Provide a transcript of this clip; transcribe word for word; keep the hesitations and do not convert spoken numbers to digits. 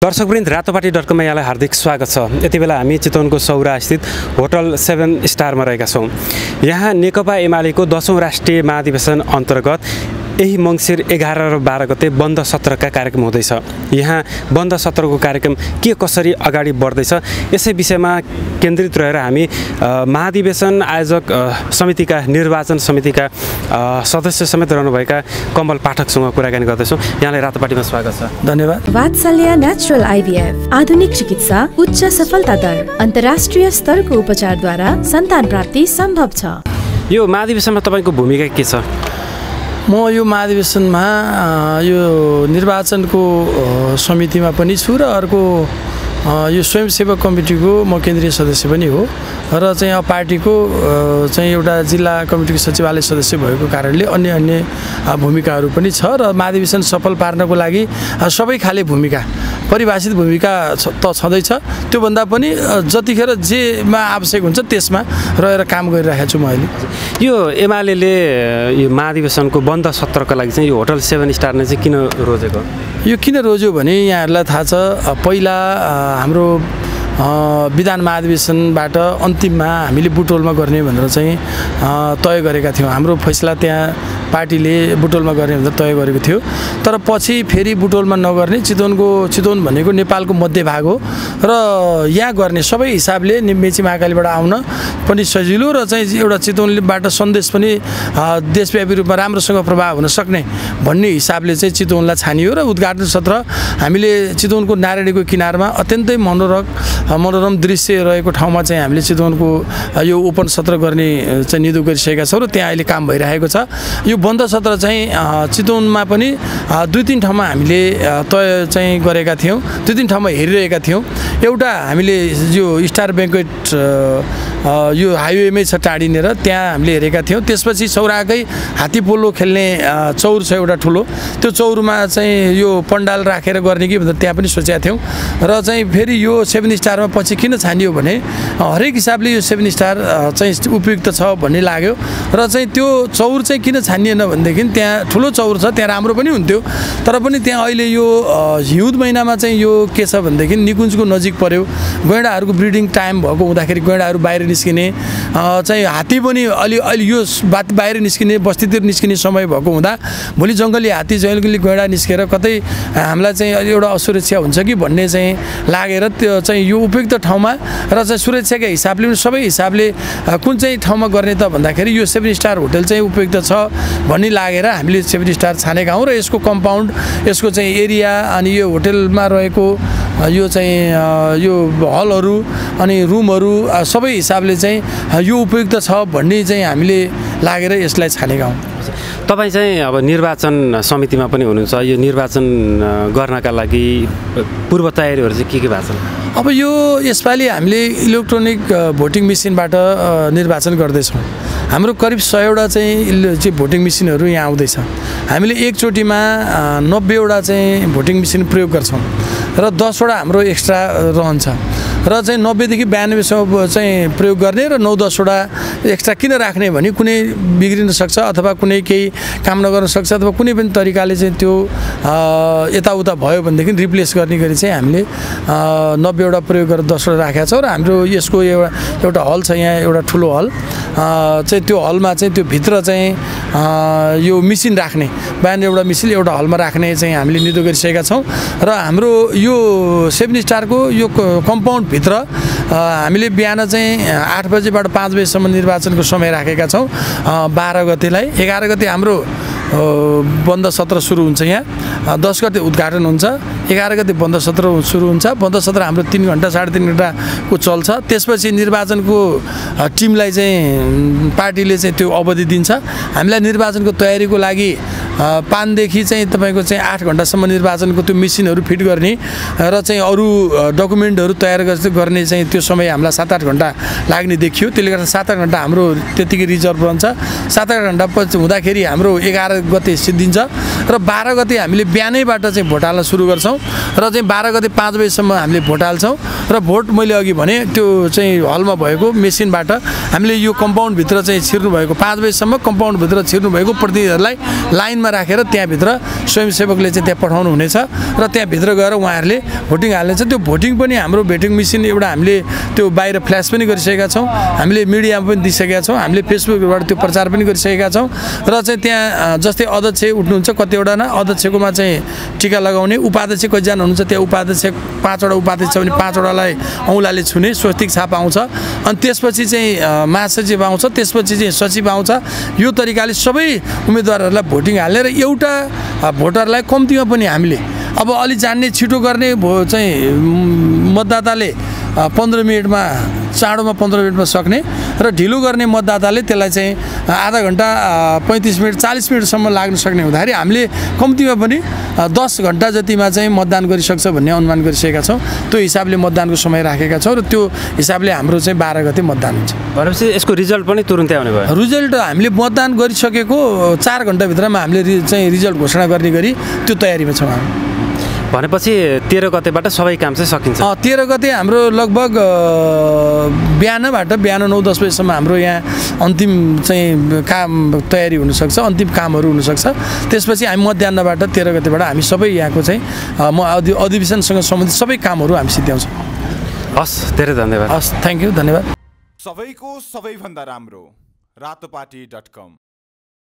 दर्शकवृन्द Ratopati dot कममा यहाँलाई हार्दिक स्वागत छ। यति बेला हामी चितवनको सौरा स्थित होटल सेभेन स्टारमा रहेका छौँ। यहाँ नेकपा एमालेको दसौँ राष्ट्रिय महाधिवेशन अन्तर्गत यही मङ्सिर एघार र बाह्र गते बन्द सत्रका कार्यक्रम हुँदैछ। यहाँ बन्द सत्रको कार्यक्रम के कसरी अगाडि बढ्दैछ यसै विषयमा केन्द्रित रहेर हामी महाधिवेशन आयोजक समितिका निर्वाचन समितिका सदस्य समेत रहनुभएका कमल पाठकसँग कुराकानी गर्दैछौँ। यहाँलाई रातोपाटीमा स्वागत छ। धन्यवाद। वात्सल्य नेचुरल आइभीएफ आधुनिक चिकित्सा, उच्च सफलता दर, अन्तर्राष्ट्रिय स्तरको उपचारद्वारा सन्तान प्राप्ति सम्भव छ। यो महाधिवेशनमा तपाईँको भूमिका के छ? म यो महाधिवेशनमा यो निर्वाचनको समितिमा पनि छु र अर्को यो स्वयंसेवक कमिटीको म केन्द्रीय सदस्य पनि हो र चाहिँ अब पार्टीको चाहिँ एउटा जिल्ला कमिटीको सचिवालय सदस्य भएको कारणले अन्य अन्य भूमिकाहरू पनि छ र महाधिवेशन सफल पार्नको लागि सबै खाले भूमिका परिभाषित भूमिका त छँदैछ। त्योभन्दा पनि जतिखेर जेमा आवश्यक हुन्छ त्यसमा रहेर काम गरिरहेको छु म अहिले। यो एमालेले यो महाधिवेशनको बन्द सत्रका लागि चाहिँ यो होटल सेभेन स्टार नै चाहिँ किन रोजेको? यो किन रोज्यो भने यहाँहरूलाई थाहा छ, पहिला हाम्रो विधान महाधिवेशनबाट अन्तिममा हामीले बुटोलमा गर्ने भनेर चाहिँ तय गरेका थियौँ। हाम्रो फैसला त्यहाँ पार्टीले बुटोलमा गर्ने भनेर तय गरेको थियो। तर पछि फेरि बुटोलमा नगर्ने, चितवनको चितवन भनेको नेपालको मध्यभाग हो र यहाँ गर्ने सबै हिसाबले मेची महाकालीबाट आउन पनि सजिलो र चाहिँ एउटा चितवनबाट सन्देश पनि देशव्यापी रूपमा राम्रोसँग प्रभाव हुन सक्ने भन्ने हिसाबले चाहिँ चितवनलाई छानियो र उद्घाटन सत्र हामीले चितवनको नारायणीको किनारमा अत्यन्तै मनोरक मनोरम दृश्य रहेको ठाउँमा चाहिँ हामीले चितवनको यो ओपन सत्र गर्ने चाहिँ निधो गरिसकेका छौँ र त्यहाँ अहिले काम भइरहेको छ। यो बन्द सत्र चाहिँ चितवनमा पनि दुई तिन ठाउँमा हामीले तय चाहिँ गरेका थियौँ, दुई तिन ठाउँमा हेरिरहेका थियौँ। एउटा हामीले यो स्टार ब्याङ्क्वेट यो हाइवेमै छ टाढिनेर, त्यहाँ हामीले हेरेका थियौँ। त्यसपछि सौराकै हात्ती पोलो खेल्ने चौर छ एउटा ठुलो, त्यो चौरमा चाहिँ यो पण्डाल राखेर गर्ने कि भनेर त्यहाँ पनि सोचेका थियौँ। र चाहिँ फेरि यो सेभेन स्टारमा पछि किन छानियो भने हरेक हिसाबले यो सेभेन स्टार चाहिँ उपयुक्त छ भन्ने लाग्यो र चाहिँ त्यो चौर चाहिँ किन छानिएन भनेदेखि त्यहाँ ठुलो चौर छ, त्यहाँ राम्रो पनि हुन्थ्यो। तर पनि त्यहाँ अहिले यो हिउँद महिनामा चाहिँ यो के छ भनेदेखि निकुञ्जको नजिक पर्यो, गैँडाहरूको ब्रिडिङ टाइम भएको हुँदाखेरि गैँडाहरू बाहिर निस्किने चाहिँ हात्ती पनि अलि अलि यो बात बाहिर निस्किने बस्तीतिर निस्किने समय भएको हुँदा भोलि जङ्गली हात्ती जङ्गली गैँडा निस्केर कतै हामीलाई चाहिँ अलि एउटा असुरक्षा हुन्छ कि भन्ने चाहिँ लागेर त्यो चाहिँ यो उपयुक्त ठाउँमा र चाहिँ सुरक्षाका हिसाबले पनि सबै हिसाबले कुन चाहिँ ठाउँमा गर्ने त भन्दाखेरि यो सेभेन स्टार होटल चाहिँ उपयुक्त छ भन्ने लागेर हामीले सेभेन स्टार छानेका हौँ र यसको कम्पाउन्ड, यसको चाहिँ एरिया अनि यो होटलमा रहेको यो चाहिँ यो हलहरू अनि रुमहरू सबै हिसाबले चाहिँ यो उपयुक्त छ भन्ने चाहिँ हामीले लागेर यसलाई छानेका हौँ। तपाईँ चाहिँ अब निर्वाचन समितिमा पनि हुनुहुन्छ, यो निर्वाचन गर्नका लागि पूर्व तयारीहरू चाहिँ के के भएको छ? अब यो यसपालि हामीले इलेक्ट्रोनिक भोटिङ मेसिनबाट निर्वाचन गर्दैछौँ। हाम्रो करिब सयवटा चाहिँ चाहिँ भोटिङ मेसिनहरू यहाँ आउँदैछ। हामीले एकचोटिमा नब्बेवटा चाहिँ भोटिङ मेसिन प्रयोग गर्छौँ र दसवटा हाम्रो एक्स्ट्रा रहन्छ र चाहिँ नब्बेदेखि बयानब्बेसम्म चाहिँ प्रयोग गर्ने र नौ दसवटा एक्स्ट्रा किन राख्ने भने कुनै बिग्रिन सक्छ अथवा कुनै केही काम नगर्न सक्छ अथवा कुनै पनि तरिकाले चाहिँ त्यो यताउता भयो भनेदेखि रिप्लेस गर्ने गरी चाहिँ हामीले नब्बेवटा प्रयोग गरेर दसवटा राखेका छौँ र हाम्रो यसको एउटा एउटा हल छ, यहाँ एउटा ठुलो हल चाहिँ त्यो हलमा चाहिँ त्यो भित्र चाहिँ यो मेसिन राख्ने बयानब्बेवटा मेसिन एउटा हलमा राख्ने चाहिँ हामीले निधो गरिसकेका छौँ र हाम्रो यो सेभेन स्टारको यो कम्पाउन्ड भित्र हामीले बिहान चाहिँ आठ बजेबाट पाँच बजेसम्म निर्वाचनको समय राखेका छौँ। बाह्र गतेलाई एघार गते हाम्रो बन्द सत्र सुरु हुन्छ, यहाँ दस गते उद्घाटन हुन्छ, एघार गते बन्द सत्र सुरु हुन्छ। बन्द सत्र हाम्रो तिन घन्टा साढे तिन घन्टाको चल्छ। त्यसपछि निर्वाचनको टिमलाई चाहिँ पार्टीले चाहिँ त्यो अवधि दिन्छ। हामीलाई निर्वाचनको तयारीको लागि पाँचदेखि चाहिँ तपाईँको चाहिँ आठ घन्टासम्म निर्वाचनको त्यो मेसिनहरू फिट गर्ने र चाहिँ अरू डकुमेन्टहरू तयार गर्ने चाहिँ त्यो समय हामीलाई सात आठ घन्टा लाग्ने देखियो। त्यसले गर्दा सात आठ घन्टा हाम्रो त्यतिकै रिजर्भ रहन्छ। सात आठ घन्टा पछि हुँदाखेरि हाम्रो एघार गते सिद्धिन्छ र बाह्र गते हामीले बिहानैबाट चाहिँ भोट हाल्न सुरु गर्छौँ र चाहिँ बाह्र गते पाँच बजेसम्म हामीले भोट हाल्छौँ र भोट मैले अघि भने त्यो चाहिँ हलमा भएको मेसिनबाट हामीले यो कम्पाउन्डभित्र चाहिँ छिर्नु भएको पाँच बजीसम्म कम्पाउन्डभित्र छिर्नु भएको प्रतिनिधिहरूलाई लाइनमा राखेर त्यहाँभित्र स्वयंसेवकले चाहिँ त्यहाँ पठाउनु हुनेछ र त्यहाँभित्र गएर उहाँहरूले भोटिङ हाल्नेछ। त्यो भोटिङ पनि हाम्रो भोटिङ मेसिन एउटा हामीले त्यो बाहिर फ्ल्यास पनि गरिसकेका छौँ, हामीले मिडियामा पनि दिइसकेका छौँ, हामीले फेसबुकबाट त्यो प्रचार पनि गरिसकेका छौँ र चाहिँ त्यहाँ जस्तै अध्यक्ष उठ्नुहुन्छ कतिवटा न अध्यक्षकोमा चाहिँ टिका लगाउने, उपाध्यक्ष कतिजना हुनुहुन्छ त्यहाँ उपाध्यक्ष पाँचवटा उपाध्यक्ष छ भने पाँचवटालाई औँलाले छुने स्वस्तिक छाप आउँछ अनि त्यसपछि चाहिँ महासचिव आउँछ, त्यसपछि चाहिँ सचिव आउँछ। यो तरिकाले सबै उम्मेदवारहरूलाई भोटिङ हाल्ने र एउटा भोटरलाई कम्तीमा पनि हामीले अब अलि जान्ने छिटो गर्ने भो चाहिँ मतदाताले पन्ध्र मिनटमा चाँडोमा पन्ध्र मिनटमा सक्ने र ढिलो गर्ने मतदाताले त्यसलाई चाहिँ आधा घन्टा पैँतिस मिनट चालिस मिनटसम्म लाग्न सक्ने हुँदाखेरि हामीले कम्तीमा पनि दस घन्टा जतिमा चाहिँ मतदान गरिसक्छ भन्ने अनुमान गरिसकेका छौँ। त्यो हिसाबले मतदानको समय राखेका छौँ र त्यो हिसाबले हाम्रो चाहिँ बाह्र गते मतदान हुन्छ। भनेपछि यसको रिजल्ट पनि तुरुन्तै आउने भयो? रिजल्ट हामीले मतदान गरिसकेको चार घन्टाभित्रमा हामीले चाहिँ रिजल्ट घोषणा गर्ने गरी त्यो तयारीमा छौँ हामी। भनेपछि तेह्र गतेबाट सबै काम चाहिँ सकिन्छ? तेह्र गते हाम्रो लगभग बिहानबाट बिहान नौ दस बजीसम्म हाम्रो यहाँ अन्तिम चाहिँ काम तयारी हुनसक्छ, अन्तिम कामहरू हुनसक्छ। त्यसपछि हामी मध्याहबाट तेह्र गतेबाट हामी सबै यहाँको चाहिँ म अधिवेशनसँग सम्बन्धित सबै कामहरू हामी सिद्ध्याउँछौँ। हस्, धेरै धन्यवाद। हस्, थ्याङ्क यू, धन्यवाद। सबैको सबैभन्दा राम्रो रातोपाटी डट कम।